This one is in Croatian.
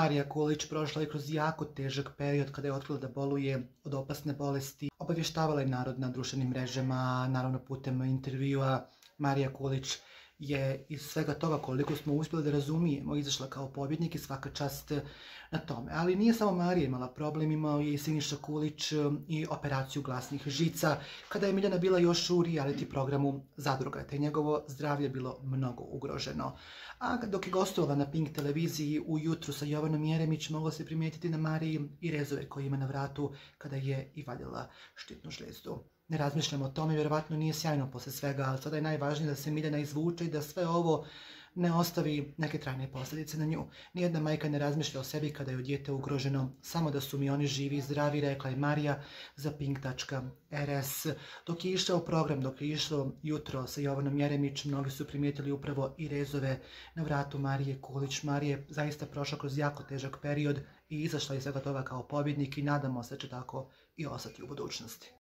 Marija Kulić prošla je kroz jako težak period kada je otkrila da boluje od opasne bolesti. Obavještavala je narod na društvenim mrežama, naravno putem intervjua. Marija Kulić je iz svega toga, koliko smo uspjeli da razumijemo, izašla kao pobjednik i svaka čast na tome. Ali nije samo Marija imala problem, imao je i Siniša Kulić i operaciju glasnih žica, kada je Miljana bila još u reality programu Zadruga, te njegovo zdravlje bilo mnogo ugroženo. A dok je gostovala na Pink televiziji ujutru sa Jovanom Jeremić, moglo se primijetiti na Mariji i rezove koje ima na vratu kada je i valjala štitnu žlijezdu. Ne razmišljamo o tome, vjerovatno nije sjajno posle svega, ali sada je najvažnije da se Miljana izvuče i da sve ovo ne ostavi neke trajne posljedice na nju. Nijedna majka ne razmišlja o sebi kada je dijete ugroženo, samo da su mi oni živi i zdravi, rekla je Marija za Pink.rs. Dok je išao program, dok je išlo jutro sa Jovanom Jeremić, mnogi su primijetili upravo i rezove na vratu Marije Kulić. Marija je zaista prošla kroz jako težak period i izašla iz svega toga kao pobjednik i nadamo se da će tako i ostati u budućnosti.